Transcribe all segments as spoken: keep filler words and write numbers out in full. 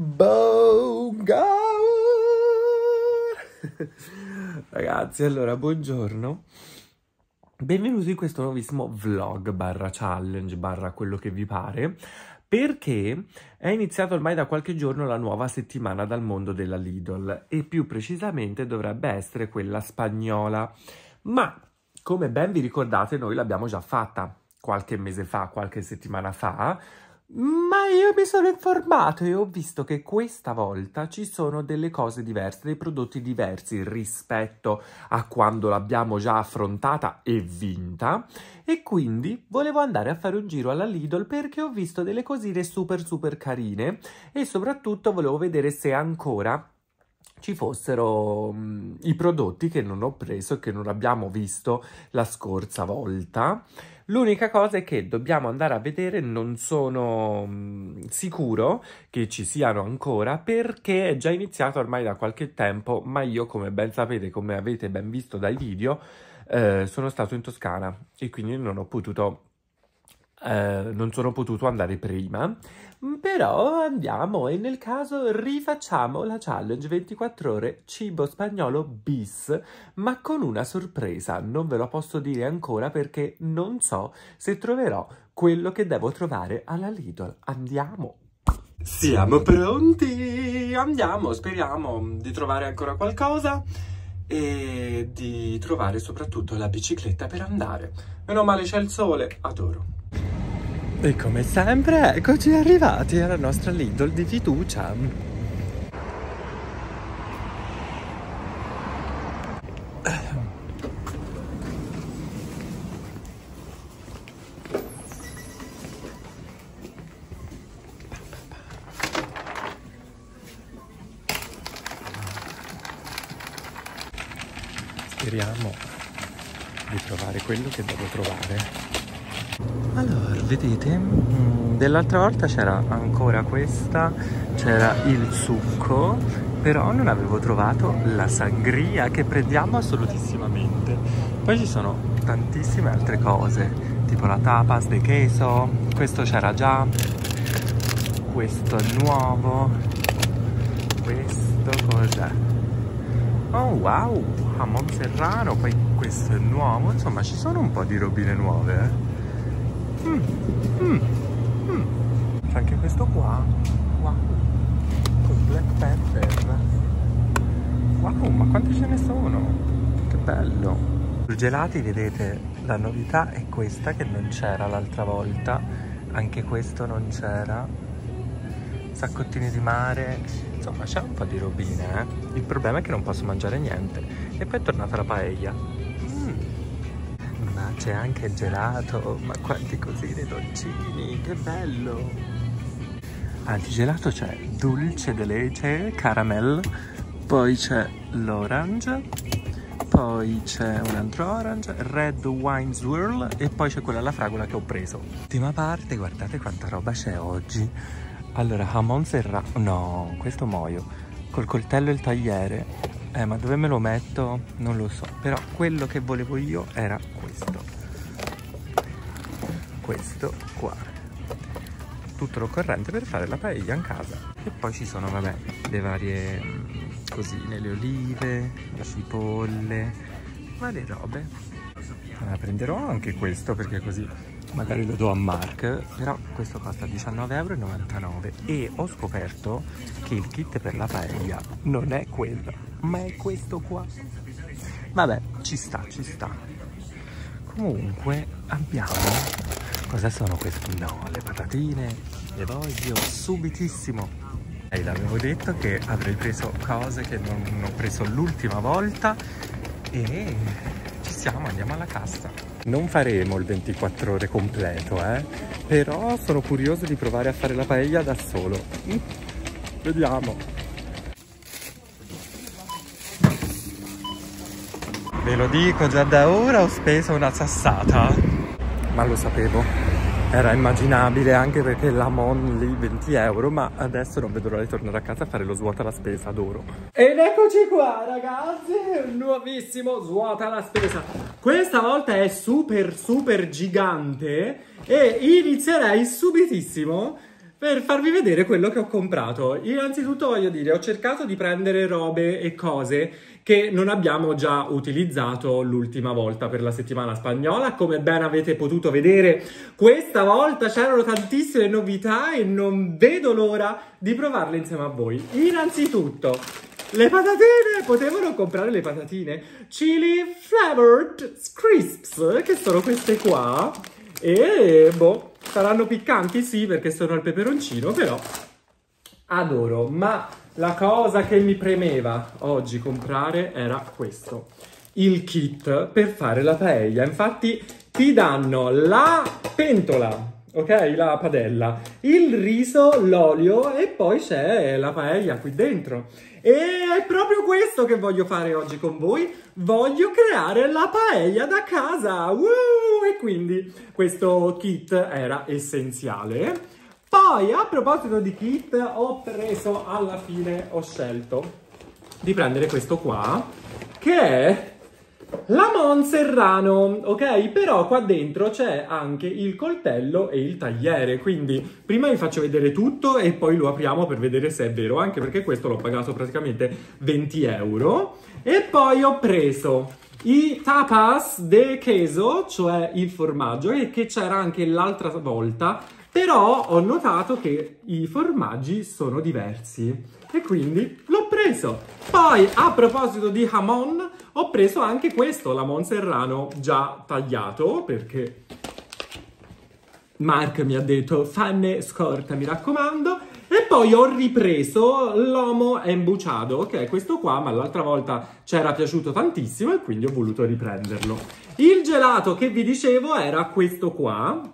Bonjour! Ragazzi, allora, buongiorno. Benvenuti in questo nuovissimo vlog barra challenge barra quello che vi pare, perché è iniziato ormai da qualche giorno la nuova settimana dal mondo della Lidl e più precisamente dovrebbe essere quella spagnola. Ma, come ben vi ricordate, noi l'abbiamo già fatta qualche mese fa, qualche settimana fa, ma io mi sono informato e ho visto che questa volta ci sono delle cose diverse, dei prodotti diversi rispetto a quando l'abbiamo già affrontata e vinta, e quindi volevo andare a fare un giro alla Lidl perché ho visto delle cosine super super carine e soprattutto volevo vedere se ancora ci fossero um, i prodotti che non ho preso e che non abbiamo visto la scorsa volta. L'unica cosa è che dobbiamo andare a vedere, non sono um, sicuro che ci siano ancora perché è già iniziato ormai da qualche tempo, ma io, come ben sapete, come avete ben visto dai video, eh, sono stato in Toscana e quindi non ho potuto Uh, non sono potuto andare prima, però andiamo e nel caso rifacciamo la challenge ventiquattro ore cibo spagnolo bis, ma con una sorpresa. Non ve lo posso dire ancora perché non so se troverò quello che devo trovare alla Lidl. Andiamo! Siamo pronti! Andiamo, speriamo di trovare ancora qualcosa e di trovare soprattutto la bicicletta per andare. Meno male c'è il sole, adoro. E come sempre, eccoci arrivati alla nostra Lidl di fiducia. Speriamo di trovare quello che devo trovare. Allora, vedete, dell'altra volta c'era ancora questa, c'era il succo, però non avevo trovato la sangria che prendiamo assolutissimamente. Poi ci sono tantissime altre cose, tipo la tapas de queso, questo c'era già, questo è nuovo, questo cos'è? Oh wow, jamon serrano, poi questo è nuovo, insomma ci sono un po' di robine nuove, eh. Mm, mm, mm. C'è anche questo qua, wow, con black pepper, wow, ma quanti ce ne sono, che bello. Surgelati, vedete, la novità è questa che non c'era l'altra volta, anche questo non c'era, saccottini di mare, insomma c'è un po' di robine, eh. Il problema è che non posso mangiare niente e poi è tornata la paella. C'è anche il gelato, ma quanti cosine dolcini, che bello! Antigelato c'è dulce de leche, caramel, poi c'è l'orange, poi c'è un altro orange, red wine swirl e poi c'è quella alla fragola che ho preso. Ultima parte, guardate quanta roba c'è oggi. Allora, jamon serrano, no, questo muoio, col coltello e il tagliere. Eh, ma dove me lo metto? Non lo so. Però quello che volevo io era questo. Questo qua. Tutto l'occorrente per fare la paella in casa. E poi ci sono, vabbè, le varie mh, cosine, le olive, le cipolle, varie robe. Allora, prenderò anche questo perché così magari lo do a Mark. Però questo costa diciannove e novantanove euro. E ho scoperto che il kit per la paella non è quello, ma è questo qua. Vabbè, ci sta, ci sta. Comunque abbiamo... Cosa sono queste? No, le patatine. Le voglio subitissimo. E l'avevo detto che avrei preso cose che non, non ho preso l'ultima volta. E ci siamo, andiamo alla cassa. Non faremo il ventiquattro ore completo, eh. Però sono curioso di provare a fare la paella da solo. Mm. Vediamo. Ve lo dico, già da ora ho speso una sassata, ma lo sapevo, era immaginabile, anche perché l'amon lì venti euro, ma adesso non vedo l'ora di tornare a casa a fare lo svuota la spesa, adoro. Ed eccoci qua ragazzi, un nuovissimo svuota la spesa. Questa volta è super super gigante e inizierei subitissimo per farvi vedere quello che ho comprato. Innanzitutto voglio dire, ho cercato di prendere robe e cose che non abbiamo già utilizzato l'ultima volta per la settimana spagnola. Come ben avete potuto vedere, questa volta c'erano tantissime novità e non vedo l'ora di provarle insieme a voi. Innanzitutto, le patatine, potevano comprare le patatine Chili Flavored Crisps, che sono queste qua, e boh, saranno piccanti sì perché sono al peperoncino, però adoro. Ma la cosa che mi premeva oggi comprare era questo, il kit per fare la paella. Infatti ti danno la pentola, ok, la padella, il riso, l'olio e poi c'è la paella qui dentro. E è proprio questo che voglio fare oggi con voi. Voglio creare la paella da casa. Uh! E quindi questo kit era essenziale. Poi, a proposito di kit, ho preso, alla fine ho scelto di prendere questo qua, che è la Monserrano, ok? Però qua dentro c'è anche il coltello e il tagliere, quindi prima vi faccio vedere tutto e poi lo apriamo per vedere se è vero, anche perché questo l'ho pagato praticamente venti euro. E poi ho preso i tapas de queso, cioè il formaggio, e che c'era anche l'altra volta, però ho notato che i formaggi sono diversi e quindi l'ho preso. Poi, a proposito di jamon, ho preso anche questo, la Monserrano già tagliato, perché Mark mi ha detto fanne scorta, mi raccomando. E poi ho ripreso l'Homo Embuchado, che è questo qua, ma l'altra volta ci era piaciuto tantissimo e quindi ho voluto riprenderlo. Il gelato che vi dicevo era questo qua,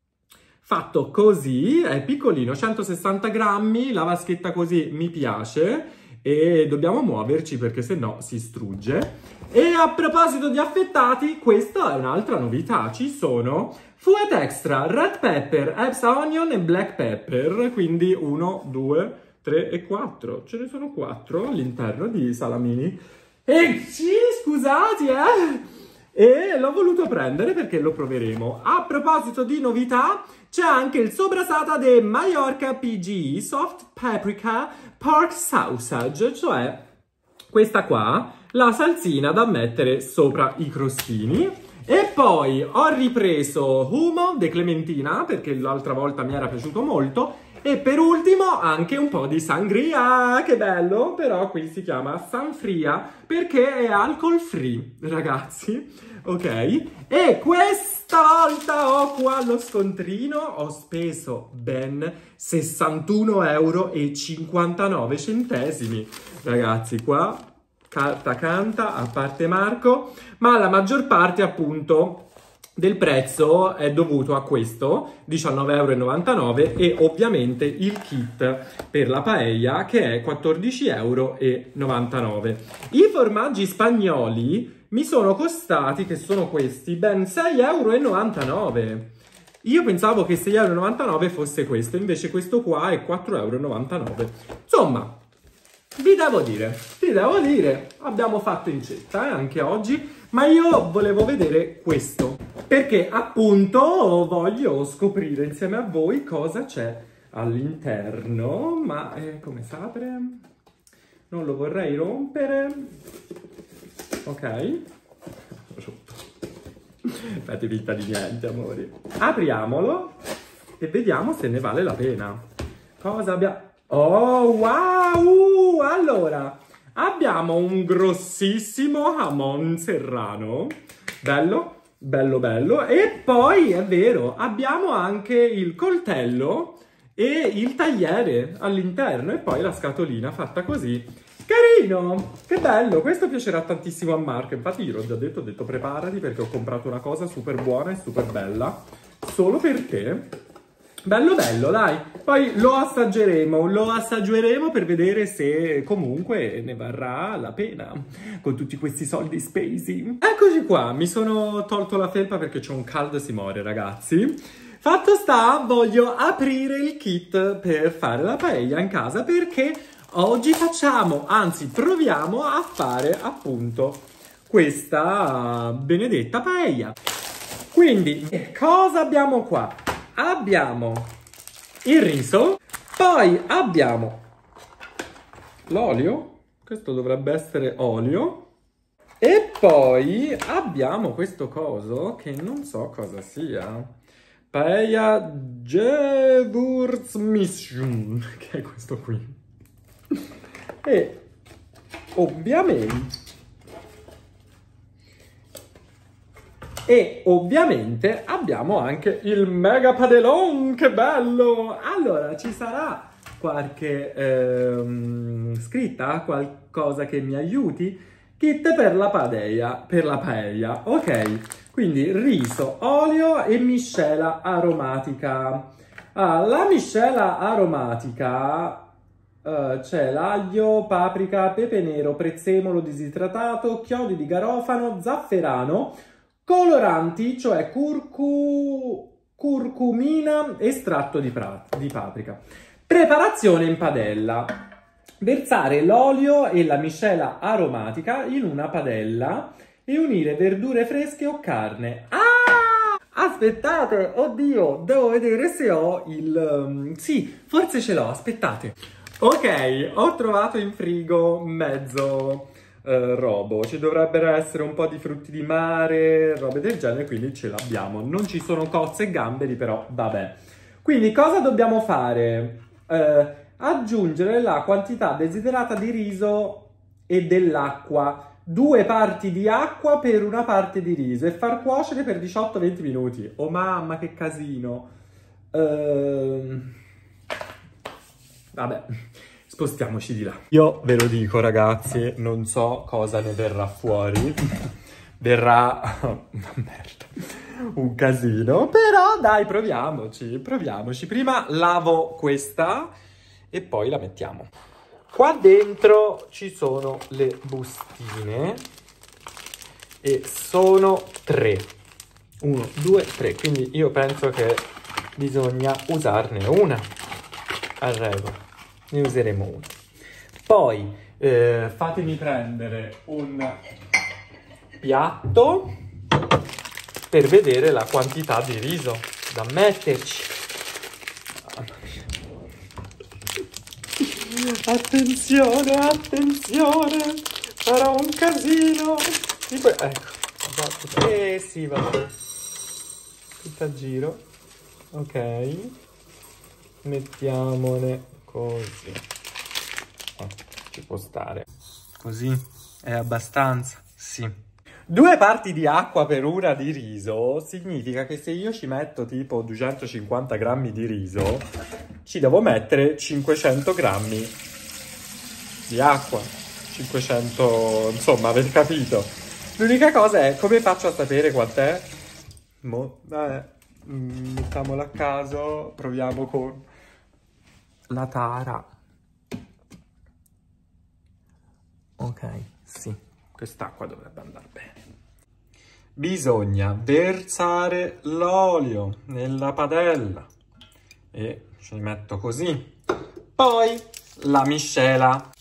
fatto così, è piccolino, centosessanta grammi, la vaschetta così mi piace e dobbiamo muoverci perché sennò si strugge. E a proposito di affettati, questa è un'altra novità, ci sono Fuet Extra, Red Pepper, Extra Onion e Black Pepper, quindi uno, due, tre e quattro, ce ne sono quattro all'interno di salamini. E sì, scusate, eh! E l'ho voluto prendere perché lo proveremo. A proposito di novità, c'è anche il soprasata de Mallorca P G Soft Paprika Pork Sausage, cioè questa qua, la salsina da mettere sopra i crostini. E poi ho ripreso Humo de Clementina perché l'altra volta mi era piaciuto molto. E per ultimo anche un po' di sangria, che bello, però qui si chiama Sanfria perché è alcol free, ragazzi, ok? E questa volta ho qua lo scontrino, ho speso ben sessantuno euro e cinquantanove centesimi, ragazzi, qua carta canta, a parte Marco, ma la maggior parte appunto del prezzo è dovuto a questo, diciannove e novantanove euro, e ovviamente il kit per la paella che è quattordici e novantanove euro. I formaggi spagnoli mi sono costati, che sono questi, ben sei e novantanove euro. Io pensavo che sei e novantanove euro fosse questo, invece questo qua è quattro e novantanove euro. Insomma, vi devo dire, vi devo dire, abbiamo fatto incetta eh, anche oggi, ma io volevo vedere questo, perché appunto voglio scoprire insieme a voi cosa c'è all'interno, ma eh, come si apre? Non lo vorrei rompere, ok, rotto, fate finta di niente amori, apriamolo e vediamo se ne vale la pena. Cosa abbiamo? Oh, wow! Allora, abbiamo un grossissimo jamon serrano, bello, bello, bello, e poi, è vero, abbiamo anche il coltello e il tagliere all'interno, e poi la scatolina fatta così. Carino! Che bello! Questo piacerà tantissimo a Marco, infatti io l'ho già detto, ho detto preparati perché ho comprato una cosa super buona e super bella, solo per te. Bello bello, dai, poi lo assaggeremo, lo assaggeremo per vedere se comunque ne varrà la pena con tutti questi soldi spesi. Eccoci qua, mi sono tolto la felpa perché c'è un caldo e si muore, ragazzi. Fatto sta, voglio aprire il kit per fare la paella in casa perché oggi facciamo, anzi proviamo a fare appunto questa benedetta paella. Quindi, cosa abbiamo qua? Abbiamo il riso, poi abbiamo l'olio, questo dovrebbe essere olio, e poi abbiamo questo coso che non so cosa sia, paella Gewürzmischung, che è questo qui, e ovviamente E ovviamente abbiamo anche il mega padellon, che bello! Allora, ci sarà qualche ehm, scritta, qualcosa che mi aiuti? Kit per la paella, per la paella, ok. Quindi riso, olio e miscela aromatica. Ah, la miscela aromatica uh, c'è l'aglio, paprika, pepe nero, prezzemolo disidratato, chiodi di garofano, zafferano, coloranti, cioè curcu... curcumina, estratto di, di paprika. Preparazione in padella. Versare l'olio e la miscela aromatica in una padella e unire verdure fresche o carne. Ah! Aspettate, oddio, devo vedere se ho il... Um, sì, forse ce l'ho, aspettate. Ok, ho trovato in frigo mezzo... Uh, robo, ci dovrebbero essere un po' di frutti di mare, robe del genere, quindi ce l'abbiamo. Non ci sono cozze e gamberi, però vabbè. Quindi cosa dobbiamo fare? Uh, aggiungere la quantità desiderata di riso e dell'acqua, due parti di acqua per una parte di riso, e far cuocere per diciotto venti minuti. Oh mamma, che casino. Uh, vabbè. Spostiamoci di là. Io ve lo dico, ragazzi, non so cosa ne verrà fuori. Verrà... una merda. Un casino. Però dai, proviamoci, proviamoci. Prima lavo questa e poi la mettiamo. Qua dentro ci sono le bustine. E sono tre. Uno, due, tre. Quindi io penso che bisogna usarne una. A regola. Ne useremo una. Poi eh, fatemi prendere un piatto per vedere la quantità di riso da metterci. Attenzione, attenzione, farò un casino. Tipo, ecco, eh sì, vabbè. Tutto a giro. Ok. Mettiamone così. Oh, ci può stare. Così è abbastanza? Sì. Due parti di acqua per una di riso significa che se io ci metto tipo duecentocinquanta grammi di riso, ci devo mettere cinquecento grammi di acqua. cinquecento, insomma, avete capito. L'unica cosa è come faccio a sapere quant'è? Mo, vabbè, mettiamola a caso, proviamo con la tara. Ok, sì, quest'acqua dovrebbe andare bene. Bisogna versare l'olio nella padella e ci metto così. Poi la miscela.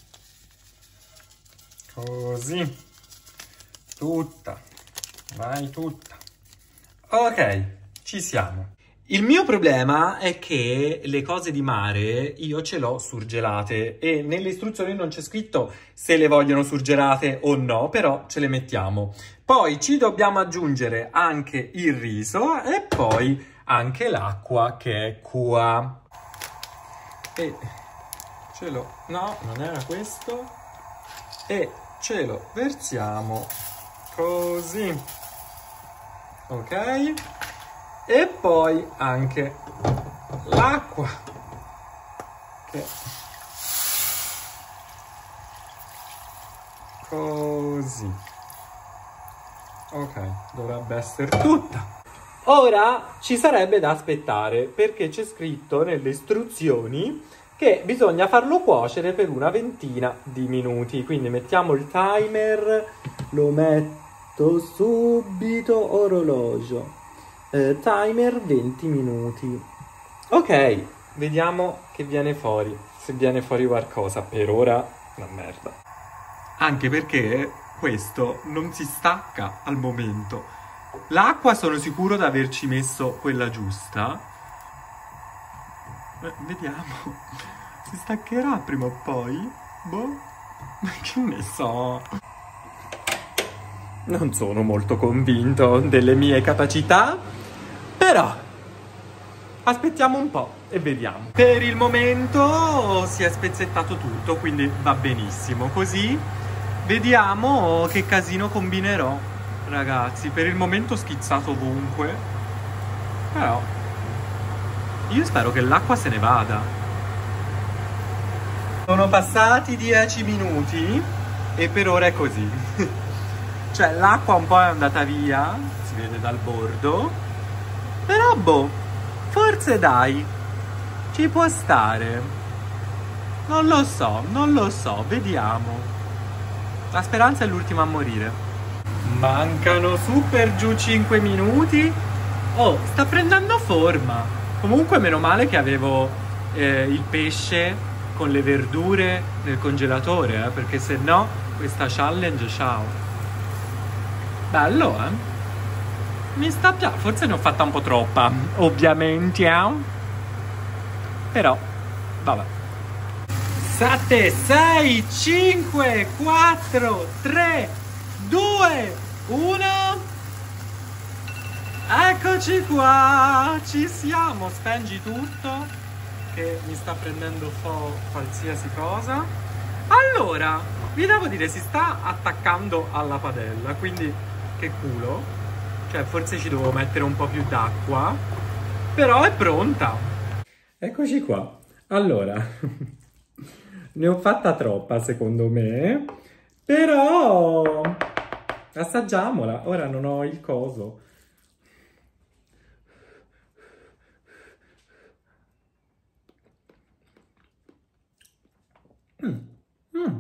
Così. Tutta. Vai tutta. Ok, ci siamo. Il mio problema è che le cose di mare io ce l'ho surgelate e nelle istruzioni non c'è scritto se le vogliono surgelate o no, però ce le mettiamo. Poi ci dobbiamo aggiungere anche il riso e poi anche l'acqua che è qua. E ce lo... no, non era questo. E ce lo versiamo così. Ok? E poi anche l'acqua, che così. Ok, dovrebbe essere tutta. Ora ci sarebbe da aspettare perché c'è scritto nelle istruzioni che bisogna farlo cuocere per una ventina di minuti. Quindi mettiamo il timer, lo metto subito, orologio. Uh, timer venti minuti. Ok, vediamo che viene fuori. Se viene fuori qualcosa. Per ora una merda. Anche perché questo non si stacca al momento. L'acqua sono sicuro di averci messo quella giusta. Eh, vediamo. Si staccherà prima o poi? Boh. Ma che ne so. Non sono molto convinto delle mie capacità, però aspettiamo un po' e vediamo. Per il momento si è spezzettato tutto, quindi va benissimo. Così vediamo che casino combinerò, ragazzi. Per il momento ho schizzato ovunque, però io spero che l'acqua se ne vada. Sono passati dieci minuti e per ora è così. Cioè l'acqua un po' è andata via, si vede dal bordo, però boh, forse dai, ci può stare. Non lo so, non lo so, vediamo. La speranza è l'ultima a morire. Mancano su per giù cinque minuti. Oh, sta prendendo forma. Comunque meno male che avevo eh, il pesce con le verdure nel congelatore, eh, perché se no questa challenge, ciao. Bello, eh? Mi sta piacendo, forse ne ho fatta un po' troppa, ovviamente, eh? Però, vabbè. sette, sei, cinque, quattro, tre, due, uno... Eccoci qua, ci siamo, spengi tutto, che mi sta prendendo fo qualsiasi cosa. Allora, vi devo dire, si sta attaccando alla padella, quindi che culo, cioè forse ci devo mettere un po' più d'acqua, però è pronta. Eccoci qua, allora, ne ho fatta troppa secondo me, però assaggiamola, ora non ho il coso. Mm. Mm.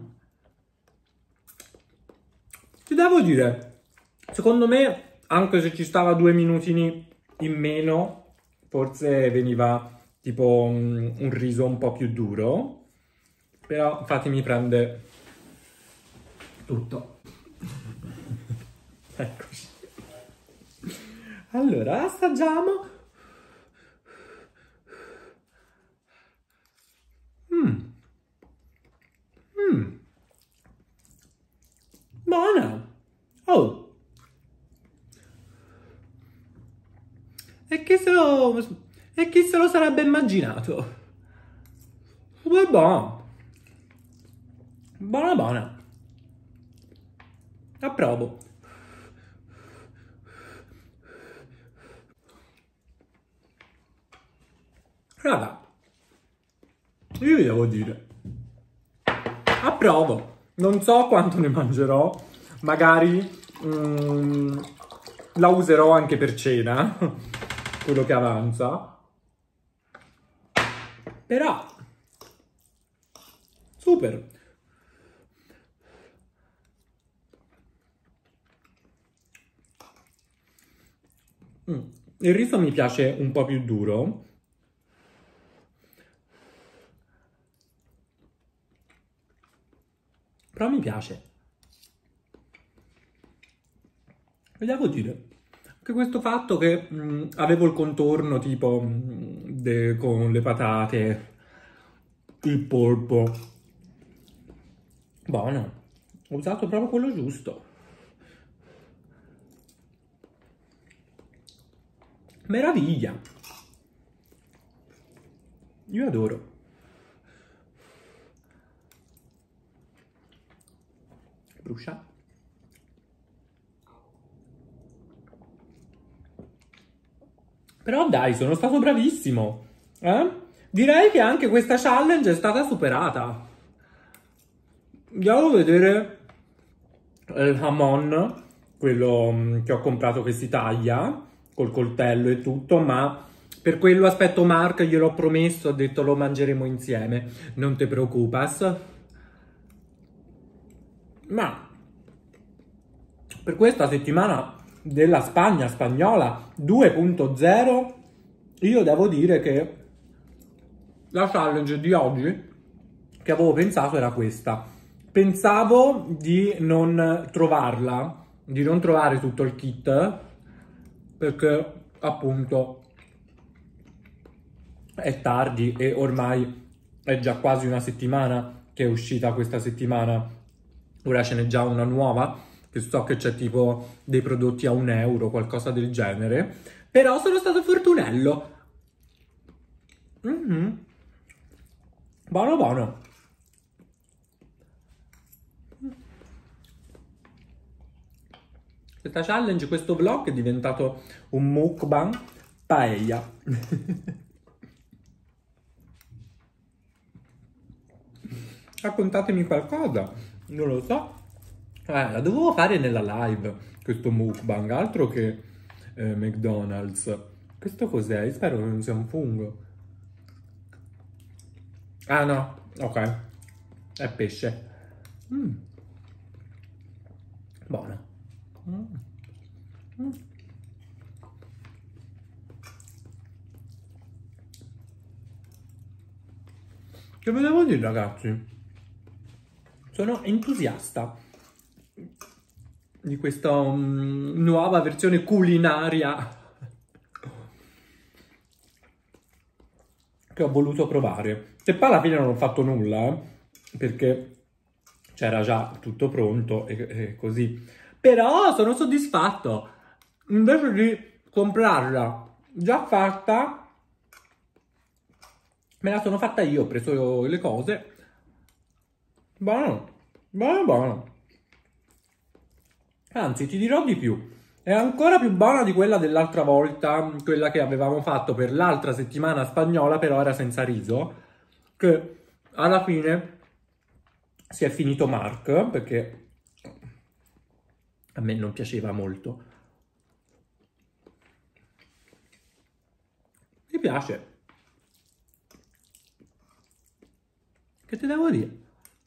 Ti devo dire, secondo me, anche se ci stava due minutini in meno, forse veniva tipo un, un riso un po' più duro, però infatti mi prende tutto. Eccoci. Allora, assaggiamo. Mm. Mm. Buona! Oh! E chi se lo... e chi se lo sarebbe immaginato? Super buono! Buona buona! Approvo! Raga, io vi devo dire, approvo! Non so quanto ne mangerò, magari mm, la userò anche per cena, quello che avanza, però super! Mm. Il riso mi piace un po' più duro, però mi piace. E devo dire che questo fatto che mh, avevo il contorno tipo mh, de, con le patate, il polpo, buono, ho usato proprio quello giusto. Meraviglia! Io adoro. Brucia. Però dai, sono stato bravissimo. Eh? Direi che anche questa challenge è stata superata. Andiamo a vedere il hamon, quello che ho comprato che si taglia col coltello e tutto, ma per quello aspetto Mark, gliel'ho promesso, ho detto lo mangeremo insieme, non te preoccupas. Ma per questa settimana della Spagna spagnola due punto zero io devo dire che la challenge di oggi che avevo pensato era questa. Pensavo di non trovarla, di non trovare tutto il kit, perché appunto è tardi e ormai è già quasi una settimana che è uscita questa settimana. Ora ce n'è già una nuova, che so che c'è tipo dei prodotti a un euro, qualcosa del genere. Però sono stato fortunello. Mm-hmm. Buono buono. Questa challenge, questo vlog è diventato un mukbang paella. Raccontatemi qualcosa, non lo so. Eh, la dovevo fare nella live, questo mukbang, altro che eh, McDonald's. Questo cos'è? Spero che non sia un fungo. Ah no, ok. È pesce. Mm. Buono. Mm. Mm. Che ve devo dire, ragazzi? Sono entusiasta di questa um, nuova versione culinaria che ho voluto provare. Se poi alla fine non ho fatto nulla, eh, perché c'era già tutto pronto e, e così. Però sono soddisfatto. Invece di comprarla già fatta, me la sono fatta io, ho preso le cose. Buono, buono, buono. Anzi, ti dirò di più. È ancora più buona di quella dell'altra volta, quella che avevamo fatto per l'altra settimana spagnola, però era senza riso, che alla fine si è finito Mark, perché a me non piaceva molto. Mi piace. Che ti devo dire?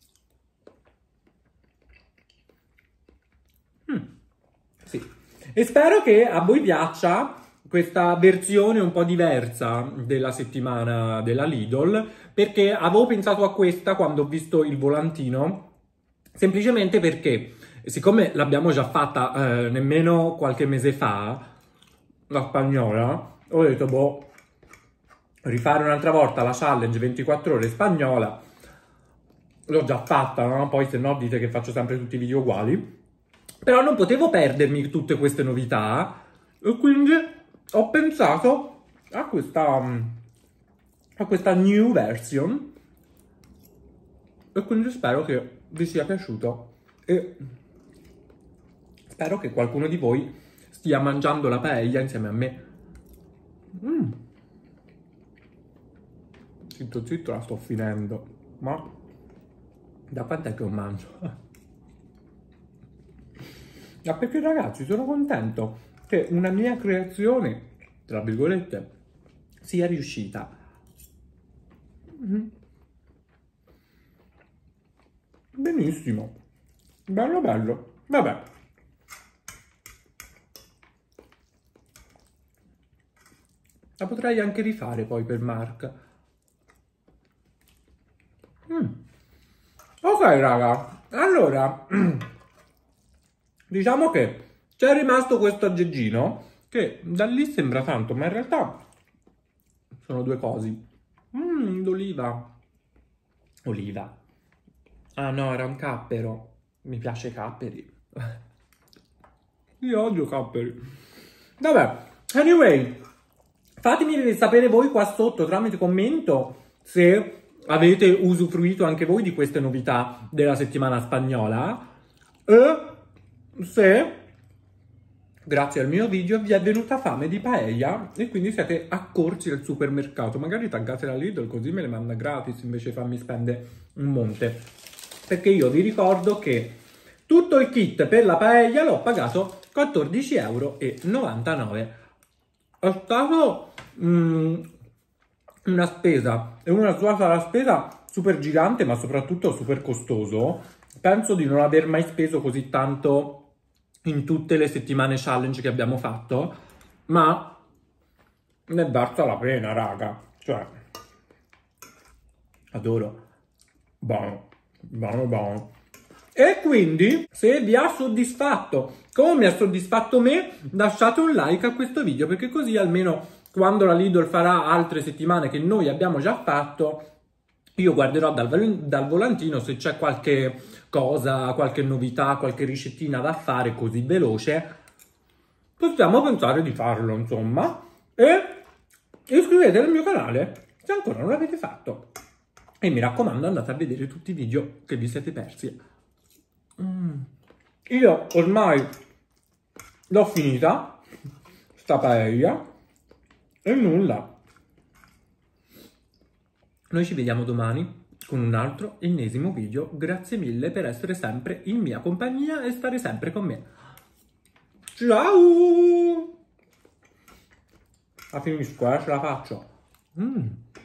Mm, sì. E spero che a voi piaccia questa versione un po' diversa della settimana della Lidl, perché avevo pensato a questa quando ho visto il volantino, semplicemente perché, siccome l'abbiamo già fatta eh, nemmeno qualche mese fa, la spagnola, ho detto, boh, rifare un'altra volta la challenge ventiquattro ore spagnola, l'ho già fatta, no? Poi se no dite che faccio sempre tutti i video uguali. Però non potevo perdermi tutte queste novità e quindi ho pensato a questa, a questa new version e quindi spero che vi sia piaciuto e spero che qualcuno di voi stia mangiando la paella insieme a me. Mm. Zitto zitto, la sto finendo, ma da quant'è che ho mangio? Ma perché, ragazzi, sono contento che una mia creazione, tra virgolette, sia riuscita. Mm. Benissimo. Bello bello. Vabbè. La potrei anche rifare poi per Mark. Mm. Ok, raga. Allora... diciamo che c'è rimasto questo aggeggino che da lì sembra tanto, ma in realtà sono due cosi. Mmm, d'oliva. Oliva. Ah no, era un cappero. Mi piace i capperi. Io odio capperi. Vabbè, anyway, fatemi sapere voi qua sotto tramite commento se avete usufruito anche voi di queste novità della settimana spagnola e se grazie al mio video vi è venuta fame di paella e quindi siete accorsi al supermercato. Magari taggate la Lidl così me le manda gratis invece di farmi spendere un monte, perché io vi ricordo che tutto il kit per la paella l'ho pagato quattordici euro e novantanove. È stato mm, una spesa e una suata la spesa super gigante, ma soprattutto super costoso. Penso di non aver mai speso così tanto in tutte le settimane challenge che abbiamo fatto, ma ne è valsa la pena, raga. Cioè, adoro. Buono, buono, buono. E quindi, se vi ha soddisfatto come mi ha soddisfatto me, lasciate un like a questo video, perché così almeno quando la Lidl farà altre settimane che noi abbiamo già fatto, io guarderò dal, dal volantino se c'è qualche cosa, qualche novità, qualche ricettina da fare così veloce. Possiamo pensare di farlo, insomma. E iscrivetevi al mio canale se ancora non l'avete fatto. E mi raccomando, andate a vedere tutti i video che vi siete persi. Mm. Io ormai l'ho finita, sta paella, e nulla. Noi ci vediamo domani con un altro ennesimo video. Grazie mille per essere sempre in mia compagnia e stare sempre con me. Ciao! La finisco, eh, ce la faccio. Mm.